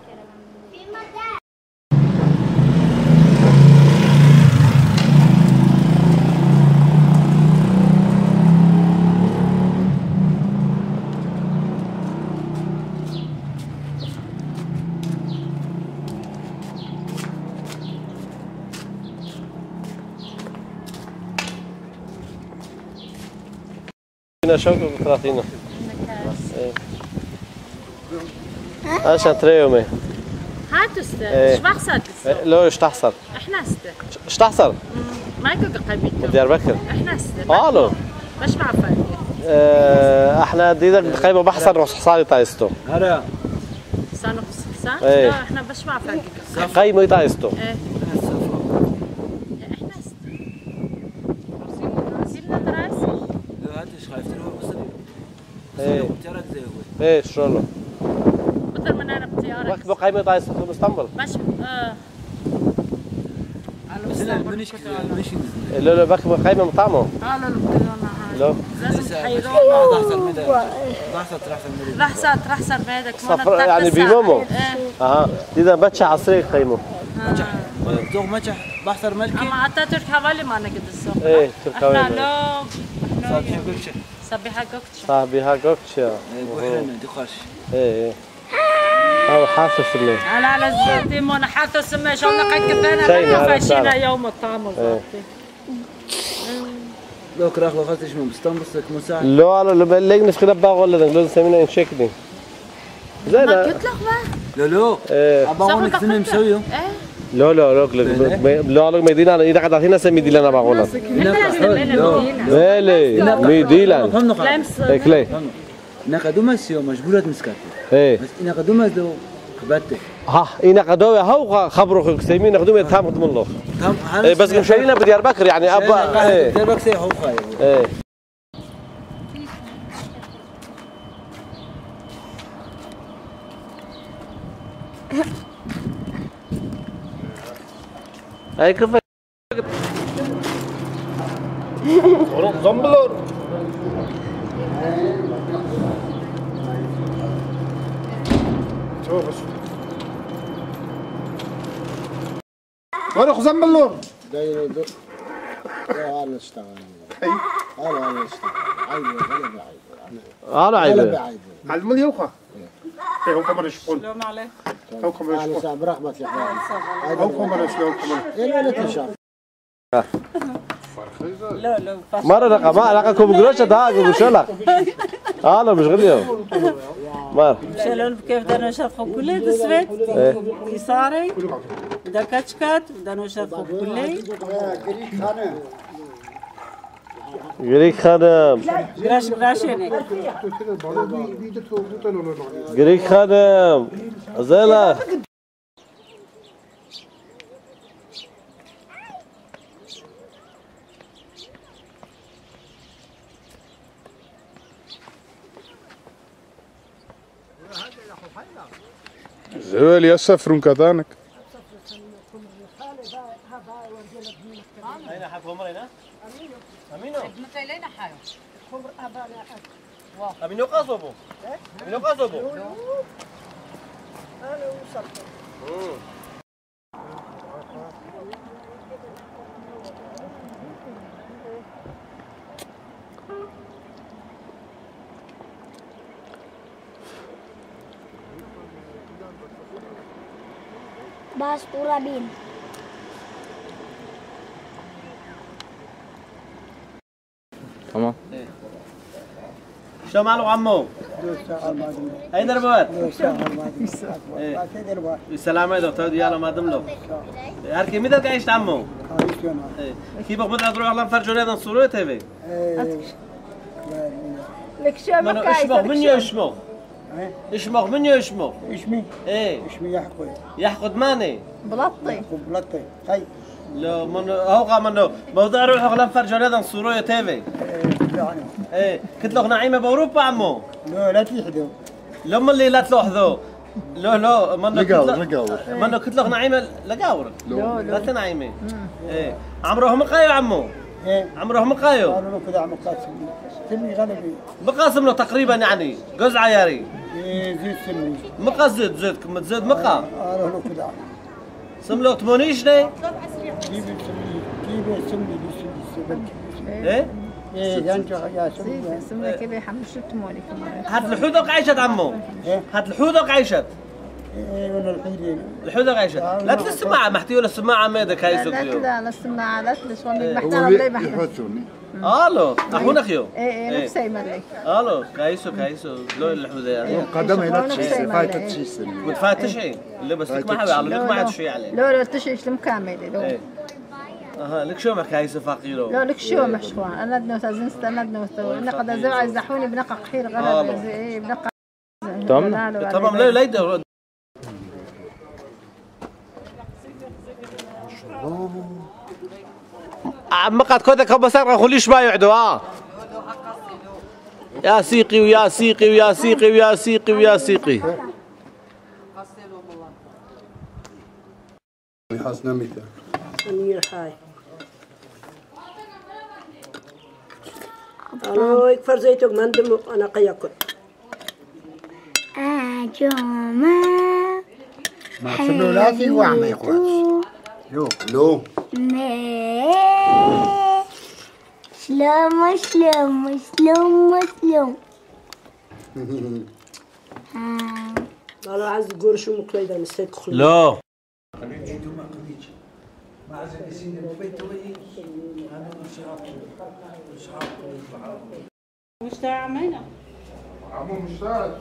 شوكة ب30 عشان تريومي هاتوا استا ايش بحصل لو ايش تحصل؟ احنا استا ايش تحصل؟ ما يكون قلبيته ديار بكر احنا استا الو مش معفن احنا ديدك خيبه بحصل روح حصالي تايستو هلا صار صح؟ لا احنا مش معفن خيمه تايستو ايه احنا استا سيبنا دراسي لا انت ايش خايف تروح مصري ايه ترك زي هو ايه شلون بدل ما نعرف طياره ركبوا قيمه تايستو في اسطنبول مش لا لا باك قايمة مطعمه لا لازم تحيرون رحصة بهذاك صفر يعني بيمامو اها اذا بتش عصري قيمه دوغ متح بحثر ملكي اما حتى ترك حوالي ما نقد السوق ايه ترك حوالي احنا صبيحة قوكتشا بوحنا دي خاش ايه هو حافظ اللي على الزيتي وانا حافظ سمي شو لقيت كبانا لما فاشينا يوم الطعم لو كراخ لو خاطش من بستنبسك مساعد لا على اللي نفخ نبغى ولا لازم نسمينا نشكني زين ما قلت لك لا لا ابغى نسمي مسويه لا لا لا لا ميدينا اذا قاعد اعطينا سمي ديلنا باغولا لا ميديلا اكلي نقدوما سيو مجبورة مسكات ايه بس إنا قدوما دو قبته ها إنا قدوما هاو خبروا سيمين قدوما تام قدم الله ايه بس مشارينا بديار بكر يعني ابا ايه بديار بكر سي هو خاير ايه هاي كيف زنبلور شوف ورق زنبلور داير دو على اشتغل على اشتغل عيب على المليوخة هو كمان يشقون السلام عليكم هو كمان يشقون على برحمة الله هو كمان يشقون إيه لا تشاف لا لا مرة رقم كوبجروش ده كوبجرولا لا مش غليو مار شلون كيف بدنا نشرفوا كله دسبت يساري دا كاتشكات بدنا نشرفوا كله جريك خادم قراشينك جريك خادم زيلا زوال يسفرون كذانك أين حكوا مرينا؟ أمينو متلينا حاجة أمينو قصبو أمينو قصبو أنا وصلت باس ترابين تمام شو مالو عمو؟ أين دربات؟ السلام عليكم دكتور ديالا ما دملو هركي متى قاعد عمو؟ كيف بقدر أروح الله فرجوا لنا الصورة تبي؟ لك شو ما اشمخ مني اشمخ اشمخ مني اشمخ اشمي ايه اشمي يحقد يحقد ماني بلطي بلطي هاي لا من هو منه موضوع روح اغلب فرجوا لنا الصورة تبي يعني ايه كنت لك نعيمة بأوروبا عمو لا تلحدوا لما اللي لا تلوحظوا لا منه لقاور منه كنت لك نعيمة لقاور لا تنعيمة ايه عمره مقايو عمو عمره مقايو قالوا له كذا عم قاسم سمي غلبي بقاسم له تقريبا يعني جوز عياري زيد سمي مقا زيد كم تزيد مقا قالوا له كذا سم له 80 جنيه كيف سمي ايه ايه انت يا سمي كيف يحمشوا تموني هات الحودق عيشت عمو هات الحودق عيشت ايه ولا الحين الحودق عيشت لا تسمع محتي ولا السماعه ميدك هاي لا لا انا السماعه لا تلشوني هو محتاجه بلاي بحنا يحوسوني الو اخونا خيو ايه نفسي مالي الو كايسو لو الحوده يعني قدمها لا تشيسي فايتة تشيسي متفاتش ايه اللي بس لك ما حبي على لك ما عاد شيء عليه لو تشيش المكامل لو اها لك شو معك هايسو فقيرو لو لك شو مشخوان انا دنوتا زنست انا دنوتا انا قد زرع يزحوني بنقع خير غلب ايه بنقع تمام لا يدور مقعد كودك بسرقة خليش ما يعدوا يا سيقي ويا سيقي ويا سيقي ويا سيقي ويا سيقي حسنا ميتا أمير حاي أنا يكفر زيتك من دم أنا قياكل جوما ما سلولاتي وعما يقول لو سلام سلام سلام سلام أنا عايز قرش ومكليدا نسيت خلي لا مشتاق عمينا عمو مشتاق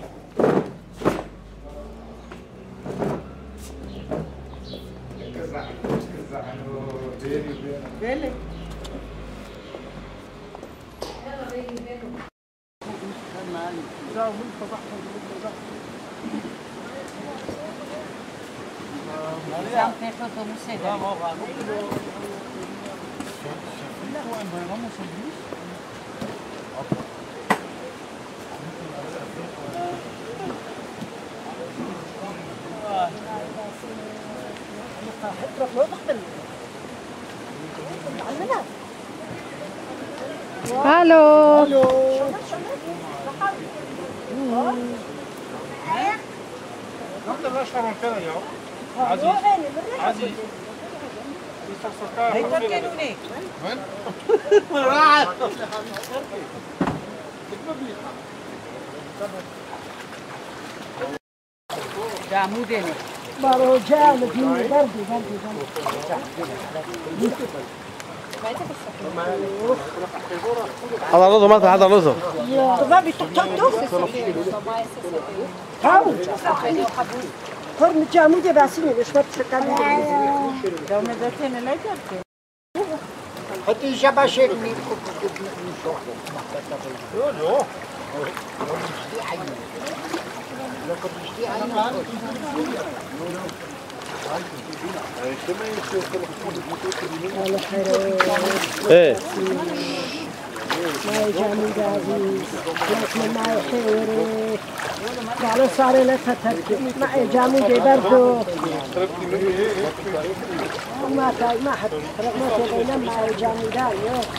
بيلي الو نحن نشعر كذا اليوم عزيز عزيز هي تركنوني وين راحت جاموديني بارو جامد بردي هذا رزق ما هذا رزق غبي تقطعته هاو قرن جامودي باسيني ليش ما تشكلني لو مدتين لا يتركن حتى شباشرني ايه ما يجامد عزيز لكن ما يحيري قالوا صار لك تركي ما يجامد برضو ما حد ما تبين ما يجامد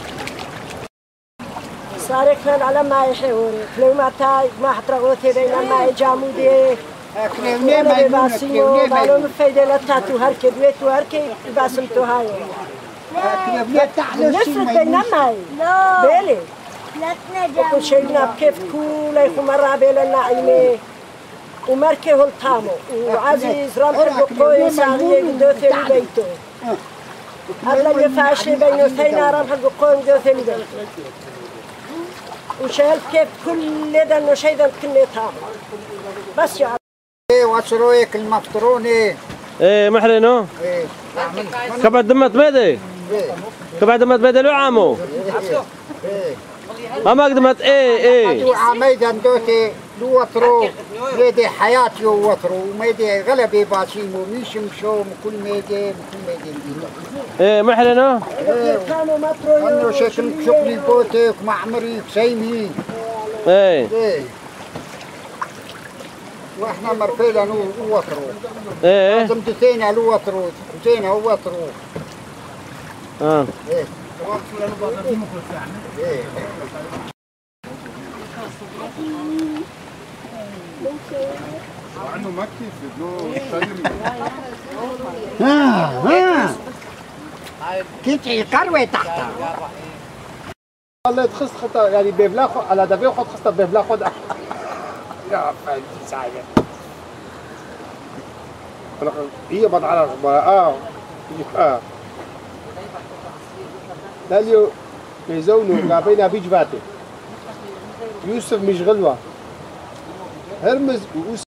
صار كان على ما يحيري كل ما تاي ما حد رغوتي بين ما يجامد كلمني ما يباسمو قالوا مفيدة لتاتو هركي بيت وهركي يباسمتو هاي كلمني تحلسي نفرد بين ماي بيلي وكل شيء بكيف كل يخو مرة بيلا النعيمة ومركي هو الطامو وعزيز رمح بقوي ساغيه قدوثي لبيتو هذا يفاش لي بينو ثينا رمح بقوي قدوثي لبيتو وشايف كيف كل ذا انه شيء ذا كني طامو بس يا واشرويك المفطروني ايه محرنو ايه كبعد دمت بيدي كبعد دمت بيدي لو عامو ما قدمت ايه عميدا دوتي لو وطرو ميدي حياتي وطرو ميدي غلبي باسيمو ميشم شوم كل ميدي ايه محرنو كانوا مطرو انه شكل شغلي بوتك معمري كسيمي ايه واحنا مرفيلا نو وطرو ايه زمتين لو وطرو زين هو وطرو ايه عنده مكتب له ها كنت الكروي تحت الله تخص خطا يعني بيبلا على دبي خد خصتا بيبلا خد يا فايد ساعه هي بعد على داليو بيزونو قابينا بيجباتي يوسف مش غلوه هرمز